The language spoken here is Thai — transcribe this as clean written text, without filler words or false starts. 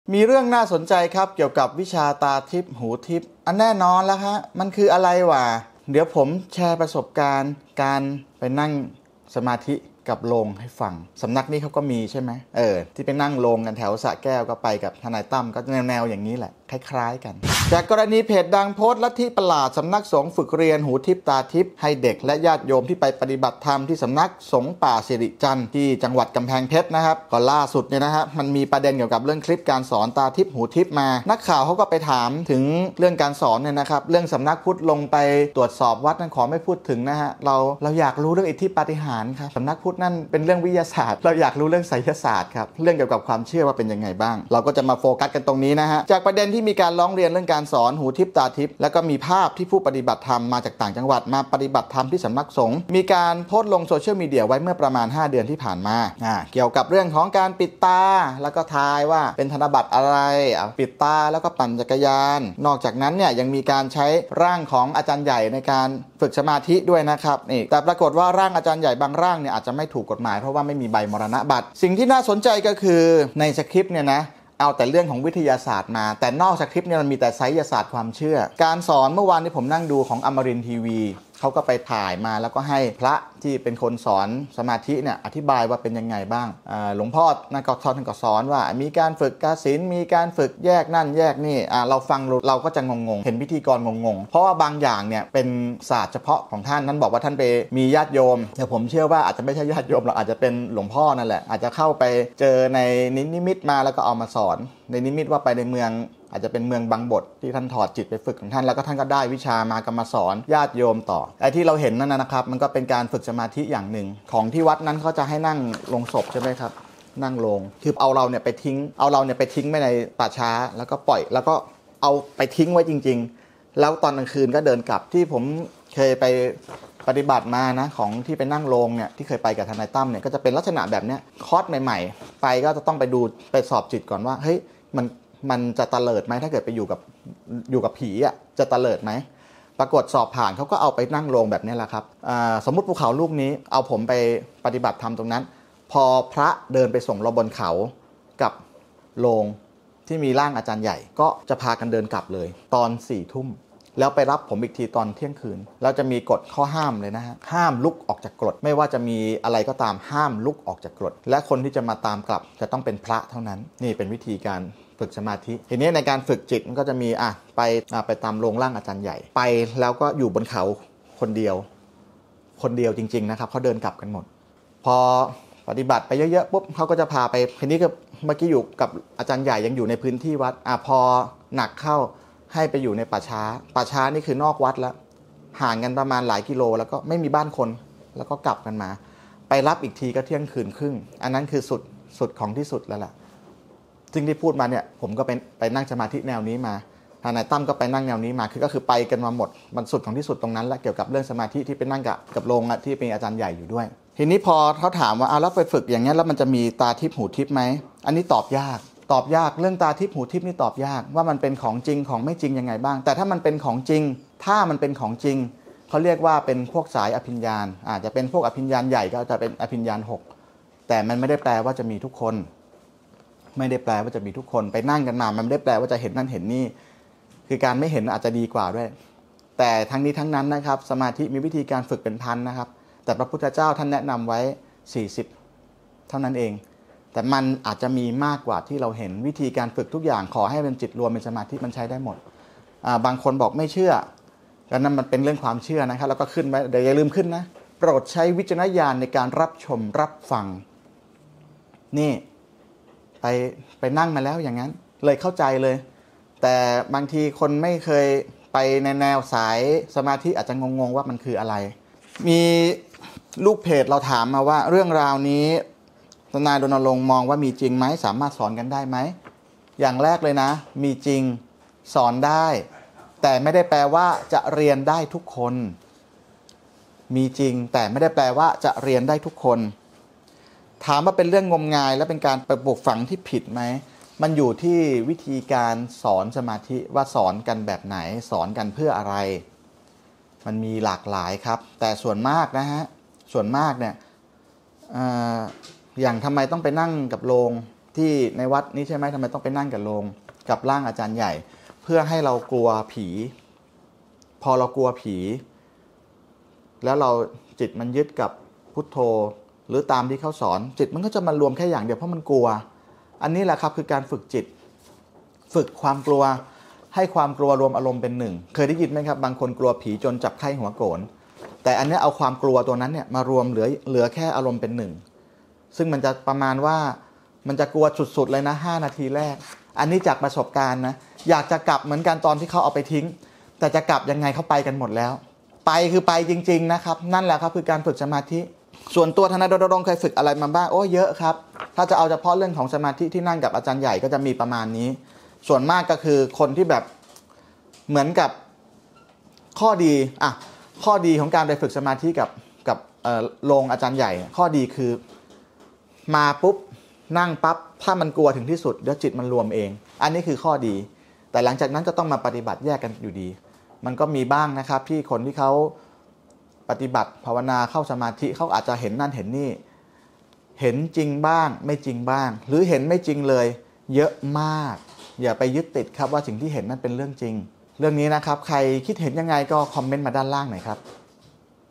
มีเรื่องน่าสนใจครับเกี่ยวกับวิชาตาทิพย์หูทิพย์อันแน่นอนแล้วฮะมันคืออะไรวะเดี๋ยวผมแชร์ประสบการณ์การไปนั่งสมาธิกับโลงให้ฟังสำนักนี้เขาก็มีใช่ไหมที่ไปนั่งโลงกันแถวสระแก้วก็ไปกับทนายตั้มก็แนวอย่างนี้แหละคล้ายๆกันจากกรณีเพจดังโพสต์ลัทธิประหลาดสำนักสงฆ์ฝึกเรียนหูทิพย์ตาทิพย์ให้เด็กและญาติโยมที่ไปปฏิบัติธรรมที่สำนักสงฆ์ป่าสิริจันทร์ที่จังหวัดกำแพงเพชรนะครับก่อนล่าสุดเนี่ยนะฮะมันมีประเด็นเกี่ยวกับเรื่องคลิปการสอนตาทิพย์หูทิพย์มานักข่าวเขาก็ไปถามถึงเรื่องการสอนเนี่ยนะครับเรื่องสำนักพุทธลงไปตรวจสอบวัดนั้นขอไม่พูดถึงนะฮะเราอยากรู้เรื่องอิทธิปาฏิหาริย์ครับสำนักพุทธนั่นเป็นเรื่องวิทยาศาสตร์เราอยากรู้เรื่องไสยศาสตร์ครับเรื่องเกี่ยวกับความเชื่อว่าเป็นยังไงบ้างเราก็จะมาโฟกัสกันตรงนี้นะฮะจากประเด็นที่มีการร้องเรียนเรื่องการสอนหูทิพย์ตาทิพย์แล้วก็มีภาพที่ผู้ปฏิบัติธรรมมาจากต่างจังหวัดมาปฏิบัติธรรมที่สำนักสงฆ์มีการโพสต์ลงโซเชียลมีเดียไว้เมื่อประมาณ5 เดือนที่ผ่านมาเกี่ยวกับเรื่องของการปิดตาแล้วก็ทายว่าเป็นธนบัตรอะไรปิดตาแล้วก็ปั่นจักรยานนอกจากนั้นเนี่ยยังมีการใช้ร่างของอาจารย์ใหญ่ในการฝึกสมาธิด้วยนะครับนี่แต่ปรากฏว่าร่างอาจารย์ใหญ่บางร่างเนี่ยอาจจะไม่ถูกกฎหมายเพราะว่าไม่มีใบมรณบัตรสิ่งที่น่าสนใจก็คือในสคริปต์เนี่ยนะเอาแต่เรื่องของวิทยาศาสตร์มาแต่นอกจากคลิปเนี่ยมันมีแต่ไสยศาสตร์ความเชื่อการสอนเมื่อวานที่ผมนั่งดูของอมรินทร์ทีวีเขาก็ไปถ่ายมาแล้วก็ให้พระที่เป็นคนสอนสมาธิเนี่ยอธิบายว่าเป็นยังไงบ้างหลวงพ่อท่านก็สอนว่ามีการฝึกกสิณมีการฝึกแยกนั่นแยกนี่เราฟังเราก็จะงงเห็นพิธีกรงงเพราะว่าบางอย่างเนี่ยเป็นศาสตร์เฉพาะของท่านนั้นบอกว่าท่านไปมีญาติโยมแต่ผมเชื่อว่าอาจจะไม่ใช่ญาติโยมหรอกอาจจะเป็นหลวงพ่อนั่นแหละอาจจะเข้าไปเจอในนิมิตมาแล้วก็เอามาสอนในนิมิตว่าไปในเมืองอาจจะเป็นเมืองบางบทที่ท่านถอดจิตไปฝึกของท่านแล้วก็ท่านก็ได้วิชามาก็มาสอนญาติโยมต่อไอ้ที่เราเห็นนั่นนะครับมันก็เป็นการฝึกสมาธิอย่างหนึ่งของที่วัดนั้นเขาจะให้นั่งลงศพใช่ไหมครับนั่งลงคือเอาเราเนี่ยไปทิ้งไว้ในป่าช้าแล้วก็ปล่อยแล้วก็เอาไปทิ้งไว้จริงๆแล้วตอนกลางคืนก็เดินกลับที่ผมเคยไปปฏิบัติมานะของที่ไปนั่งลงเนี่ยที่เคยไปกับทนายตั้มเนี่ยก็จะเป็นลักษณะแบบเนี้ยคอร์สใหม่ๆไปก็จะต้องไปสอบจิตก่อนว่าเฮ้ยมันจะตะเลิดไหมถ้าเกิดไปอยู่กับผีจะตะเลิดไหมปรากฏสอบผ่านเขาก็เอาไปนั่งลงแบบนี้แหละครับสมมุติภูเขาลูกนี้เอาผมไปปฏิบัติธรรมตรงนั้นพอพระเดินไปส่งเราบนเขากับโรงที่มีร่างอาจารย์ใหญ่ก็จะพากันเดินกลับเลยตอน4 ทุ่มแล้วไปรับผมอีกทีตอนเที่ยงคืนแล้วจะมีกฎข้อห้ามเลยนะฮะห้ามลุกออกจากกรดไม่ว่าจะมีอะไรก็ตามห้ามลุกออกจากกรดและคนที่จะมาตามกลับจะต้องเป็นพระเท่านั้นนี่เป็นวิธีการฝึกสมาธิทีนี้ในการฝึกจิตมันก็จะมีไปตามโรงร่างอาจารย์ใหญ่ไปแล้วก็อยู่บนเขาคนเดียวจริงๆนะครับเขาเดินกลับกันหมดพอปฏิบัติไปเยอะๆปุ๊บเขาก็จะพาไปทีนี้ก็เมื่อกี้อยู่กับอาจารย์ใหญ่ยังอยู่ในพื้นที่วัดพอหนักเข้าให้ไปอยู่ในป่าช้านี่คือนอกวัดแล้วห่างกันประมาณหลายกิโลแล้วก็ไม่มีบ้านคนแล้วก็กลับกันมาไปรับอีกทีก็เที่ยงคืนครึ่งอันนั้นคือสุดของที่สุดแล้วล่ะซึ่งที่พูดมาเนี่ยผมก็ไปนั่งสมาธิแนวนี้มาทนายตั้มก็ไปนั่งแนวนี้มาก็คือไปกันมาหมดมันสุดของที่สุดตรงนั้นและเกี่ยวกับเรื่องสมาธิที่ไปนั่งกับโรงที่เป็นอาจารย์ใหญ่อยู่ด้วยทีนี้พอเขาถามว่าแล้วไปฝึกอย่างนี้แล้วมันจะมีตาทิพย์หูทิพย์ไหมอันนี้ตอบยากเรื่องตาทิพย์หูทิพย์นี่ตอบยากว่ามันเป็นของจริงของไม่จริงยังไงบ้างแต่ถ้ามันเป็นของจริงเขาเรียกว่าเป็นพวกสายอภิญญาณอาจจะเป็นพวกอภิญญาณใหญ่ก็จะเป็นอภิญญาณ6แต่มันไม่ได้แปลว่าจะมีทุกคนไม่ได้แปลว่าจะมีทุกคนไปนั่งกันมามันไม่ได้แปลว่าจะเห็นนั่นเห็นนี่คือการไม่เห็นอาจจะดีกว่าด้วยแต่ทั้งนี้ทั้งนั้นนะครับสมาธิมีวิธีการฝึกเป็นพันนะครับแต่พระพุทธเจ้าท่านแนะนำไว้40เท่านั้นเองแต่มันอาจจะมีมากกว่าที่เราเห็นวิธีการฝึกทุกอย่างขอให้เป็นจิตรวมเป็นสมาธิมันใช้ได้หมดบางคนบอกไม่เชื่อแล้วนั่นมันเป็นเรื่องความเชื่อนะครับแล้วก็ขึ้นไว้เดี๋ยวอย่าลืมขึ้นนะโปรดใช้วิจารณญาณในการรับชมรับฟังนี่ไปนั่งมาแล้วอย่างนั้นเลยเข้าใจเลยแต่บางทีคนไม่เคยไปในแนวสายสมาธิอาจจะงงว่ามันคืออะไรมีลูกเพจเราถามมาว่าเรื่องราวนี้ทนายรณรงค์มองว่ามีจริงไหมสามารถสอนกันได้ไหมอย่างแรกเลยนะมีจริงสอนได้แต่ไม่ได้แปลว่าจะเรียนได้ทุกคนมีจริงแต่ไม่ได้แปลว่าจะเรียนได้ทุกคนถามว่าเป็นเรื่องงมงายและเป็นการปลูกฝังที่ผิดไหมมันอยู่ที่วิธีการสอนสมาธิว่าสอนกันแบบไหนสอนกันเพื่ออะไรมันมีหลากหลายครับแต่ส่วนมากนะฮะส่วนมากเนี่ยอย่างทำไมต้องไปนั่งกับโรงที่ในวัดนี้ใช่ไหมทำไมต้องไปนั่งกับโลงกับร่างอาจารย์ใหญ่ เพื่อให้เรากลัวผีพอเรากลัวผีแล้วเราจิตมันยึดกับพุทโธหรือตามที่เขาสอนจิตมันก็จะมารวมแค่อย่างเดียวเพราะมันกลัวอันนี้แหละครับคือการฝึกจิตฝึกความกลัวให้ความกลัวรวมอารมณ์เป็นหนึ่งเคยได้ยินไหมครับบางคนกลัวผีจนจับไข้หัวโกรนแต่อันนี้เอาความกลัวตัวนั้นเนี่ยมารวมเหลือแค่อารมณ์เป็นหนึ่งซึ่งมันจะประมาณว่ามันจะกลัวสุดๆเลยนะ5 นาทีแรกอันนี้จากประสบการณ์นะอยากจะกลับเหมือนกันตอนที่เขาเอาไปทิ้งแต่จะกลับยังไงเขาไปกันหมดแล้วไปคือไปจริงๆนะครับนั่นแหละครับคือการฝึกสมาธิส่วนตัวธนดลเคยฝึกอะไรมาบ้างโอ้เยอะครับถ้าจะเอาเฉพาะเรื่องของสมาธิที่นั่งกับอาจารย์ใหญ่ก็จะมีประมาณนี้ส่วนมากก็คือคนที่แบบเหมือนกับข้อดีข้อดีของการไปฝึกสมาธิกับโรงอาจารย์ใหญ่ข้อดีคือมาปุ๊บนั่งปั๊บถ้ามันกลัวถึงที่สุดเดี๋ยวจิตมันรวมเองอันนี้คือข้อดีแต่หลังจากนั้นจะต้องมาปฏิบัติแยกกันอยู่ดีมันก็มีบ้างนะครับที่คนที่เขาปฏิบัติภาวนาเข้าสมาธิเขาอาจจะเห็นนั่นเห็นนี่เห็นจริงบ้างไม่จริงบ้างหรือเห็นไม่จริงเลยเยอะมากอย่าไปยึดติดครับว่าสิ่งที่เห็นนั้นเป็นเรื่องจริงเรื่องนี้นะครับใครคิดเห็นยังไงก็คอมเมนต์มาด้านล่างหน่อยครับ